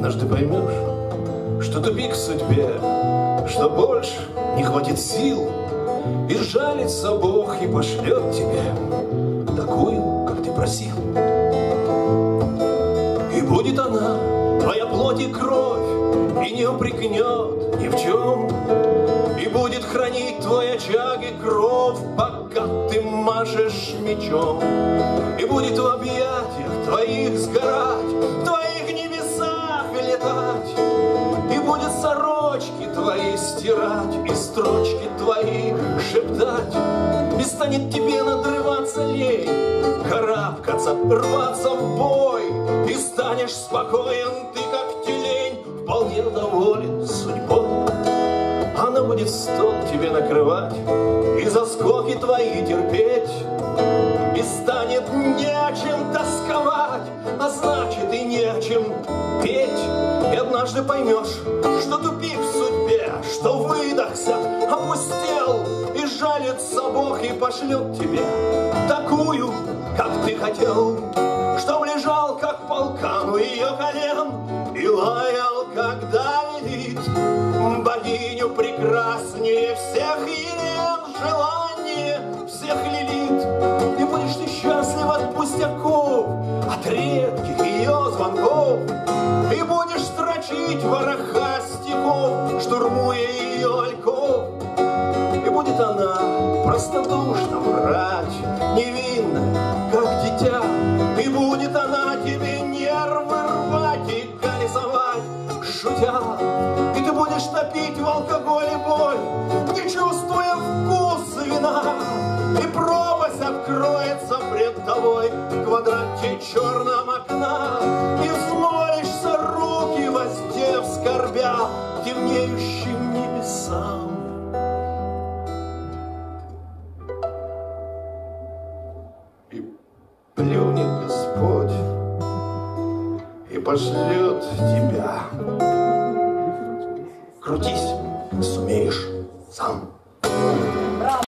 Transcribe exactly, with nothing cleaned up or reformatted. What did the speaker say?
однажды поймешь, что тупик в судьбе, что больше не хватит сил, и сжалится Бог и пошлет тебе такую, как ты просил. И будет она, твоя плоть и кровь, и не упрекнет ни в чем, и будет хранить твой очаг и кров, пока ты машешь мечом. И будет в объятиях твоих сгорать, в твоих небесах летать, и будет сорочки твои стирать, и строчки твои шептать, и станет тебе надрываться лень, карабкаться, рваться в бой, и станешь спокоен ты, как тюлень, вполне доволен судьбой. Она будет стол тебе накрывать и заскоки твои терпеть, и станет не о чем тосковать, а значит и не о чем петь. И однажды поймешь, что тупик в судьбе, что выдохся, опустел, и жалится Бог и пошлет тебе такую, как ты хотел, чтоб лежал, как полкан у ее колен, и лаял, когда велит богиню прекраснее всех елен, желание всех лилит. И будешь ты счастлив от пустяков, от редких ее звонков, и будешь строчить вороха стихов, штурмуя ее альков. И будет она простодушно врать, невинная, как дитя, и будет она тебе нервы рвать и колесовать, шутя. И ты будешь топить в алкоголе боль, не чувствуя вкус вина, и пропасть откроется пред тобой в квадрате черном окна, и взмолишься, руки воздев, скорбя темнеющим небесам. И плюнет Господь и пошлет тебя. Крутись, как сумеешь сам.